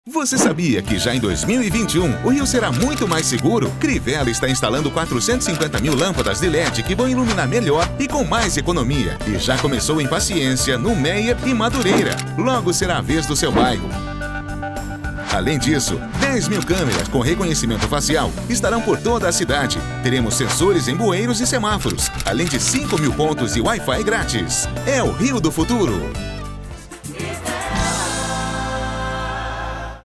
Você sabia que já em 2021 o Rio será muito mais seguro? Crivella está instalando 450 mil lâmpadas de LED que vão iluminar melhor e com mais economia. E já começou em Paciência, no Meier e Madureira. Logo será a vez do seu bairro. Além disso, 10 mil câmeras com reconhecimento facial estarão por toda a cidade. Teremos sensores em bueiros e semáforos, além de 5 mil pontos de Wi-Fi grátis. É o Rio do Futuro.